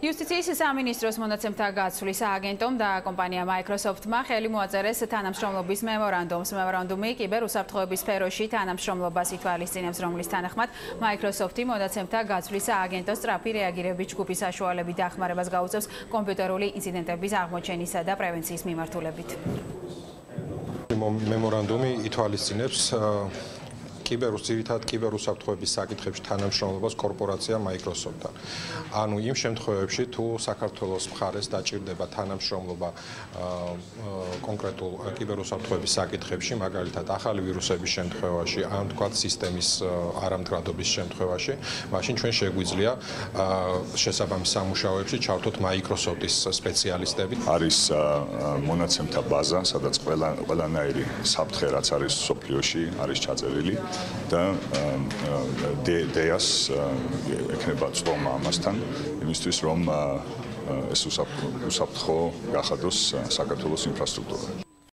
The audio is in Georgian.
იუსტიციის სამინისტროს მონაცემთა გაცვლის აგენტომ და კომპანია Microsoft-მა ხელი მოაწერეს თანამშრომლობის მემორანდუმს. მემორანდუმი კიბერუსაფრთხოების სფეროში თანამშრომლობას ითვალისწინებს, რომლის თანახმად Microsoft-ი მონაცემთა გაცვლის აგენტოს სწრაფი რეაგირების ჯგუფის საშუალებით დახმარებას გაუწევს კომპიუტერული ინციდენტების აღმოჩენისა და პრევენციის მიმართულებით. მემორანდუმი ითვალისწინებს კიბერუსაფრთხოების საკითხებში თანამშრომლობას კორპორაცია Microsoft-თან. ანუ იმ შემთხვევებში, თუ საქართველოს მხარეს დაჭირდება თანამშრომლობა კონკრეტულ კიბერუსაფრთხოების საკითხებში, მაგალითად, ახალი ვირუსების შემთხვევაში, ან თქვათ სისტემის არამდგრადობის შემთხვევაში, მაშინ ჩვენ შეგვიძლია შესაბამის სამუშაოებში ჩავთოთ Microsoft-ის სპეციალისტები. არის მონაცემთა ბაზა, სადაც ყველანაირი საფრთხე, რაც არის სოფლიოში, არის ჩაწერილი. და დეას ექნება წვომა ამასთან იმისთვის რომ ეს უსაფრთხო გახადოს საქართველოს ინფრასტრუქტურა.